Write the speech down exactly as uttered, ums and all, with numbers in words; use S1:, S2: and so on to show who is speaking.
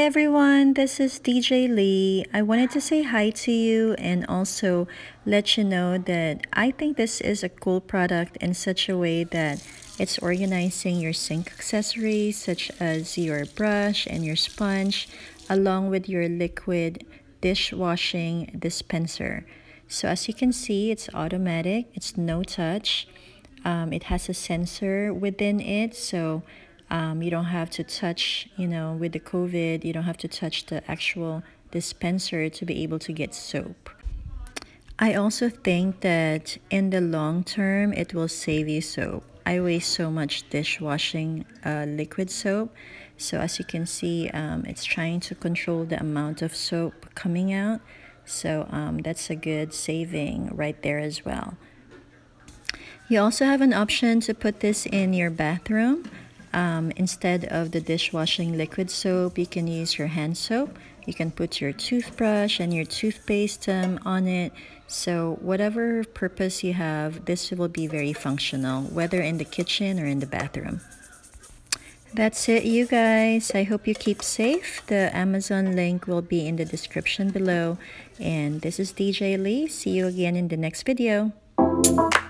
S1: everyone, this is D J Lee. I wanted to say hi to you and also let you know that I think this is a cool product in such a way that it's organizing your sink accessories such as your brush and your sponge along with your liquid dishwashing dispenser. So as you can see, it's automatic, it's no touch. Um, it has a sensor within it, so um, you don't have to touch, you know, with the COVID, you don't have to touch the actual dispenser to be able to get soap. I also think that in the long term, it will save you soap. I waste so much dishwashing uh, liquid soap. So as you can see, um, it's trying to control the amount of soap coming out. So um, that's a good saving right there as well. You also have an option to put this in your bathroom. Um, instead of the dishwashing liquid soap, you can use your hand soap. You can put your toothbrush and your toothpaste um, on it. So whatever purpose you have, this will be very functional, whether in the kitchen or in the bathroom. That's it, you guys. I hope you keep safe. The Amazon link will be in the description below. And this is D J Lee. See you again in the next video.